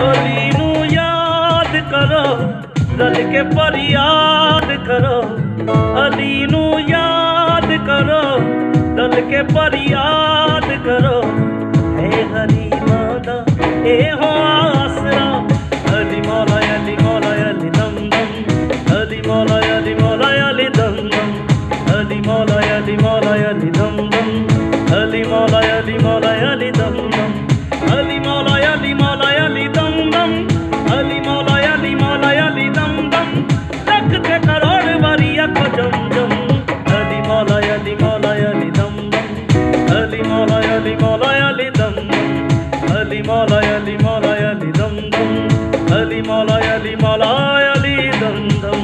अली नू याद करो रल के फरियाद करो, अली नू याद करो रल के फरियाद करो। है गरीबां दा ए हो आसरा, अली मौला अली मौला अली दम दम, अली मौला अली मौला अली दम दम, अली मौला अली मौला अली दम दम, अली मौला अली मौला अली दम दम, अली मौला अली मौला अली दम दम, अली मौला अली मौला अली दम दम। लख के करोड़ वारी अखो जम जम, अली मौला अली मौला अली दम दम, अली मौला अली मौला अली दम दम, अली मौला अली मौला अली दम दम, अली मौला अली मौला अली दम दम।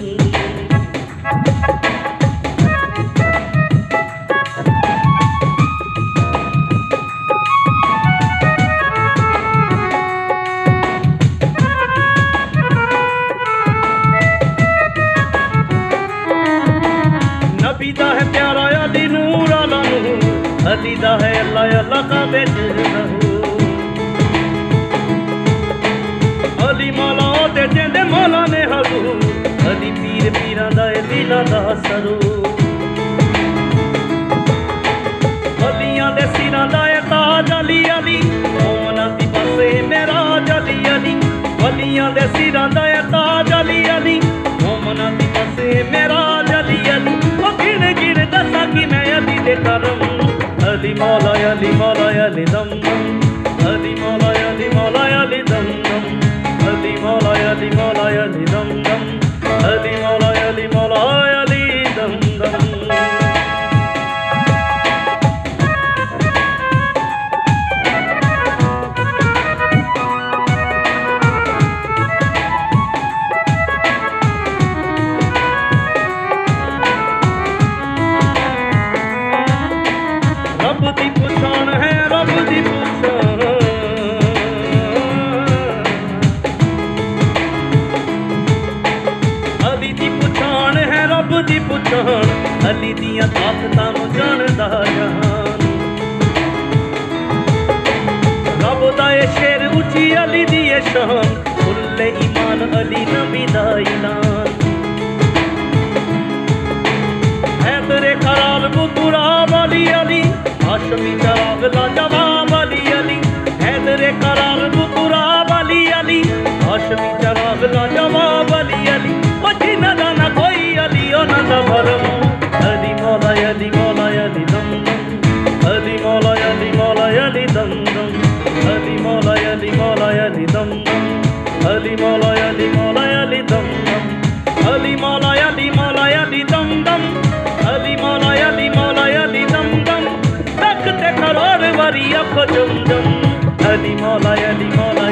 नबी दा है प्यारा अली नूर आला नूर, अली दा है अल्लाह अल्लाह का बेच रहू। अली मौला ते जिंदे मौला ने हजूर, अली पीर पीरां दा ए दिलां दा सरू। अलियां दे सिरां दा ए ताज अली अली, मोमनां दी बसे मेरा अली अली। अलियां दे सिरां दा ए ताज अली अली, मोमनां दी बसे मेरा अली अली। गिन गिन दसा कि मैं अली दे करम, अली मौला अली मौला अली दम दम, अली मौला अली मौला अली दम दम, अली मौला अली मौला अली दम दम, अली मौला अली मौला अली दम दम। रब दी पछाण है रब दी पछाण, अली दी पछाण है रब दी पछाण, अली दियां ताकतां नूं जानदा जहान। रब दा ए शेर उची अली दी ए शान, फुल्ले ईमान अली नबी दा ऐलान। हैदरे करार बुतुरा वाली अली, हाशमी चराग लाजवाब अली अली। हैदरे करार बुतुरा वाली अली, हाशमी चराग लाजवाब अली अली। ओ जिन्हां दा ना कोई अली उन्हां दा भरम, अली मौला अली मौला अली दम दम, अली मौला अली मौला अली दम दम, अली मौला अली मौला अली दम दम, अली मौला अली मौला अली दम दम, अली मौला अली मौला अली दम दम, अली मौला अली मौला अली दम दम। लख ते करोड़ वारी अखो जम जम, अली मौला अली मौला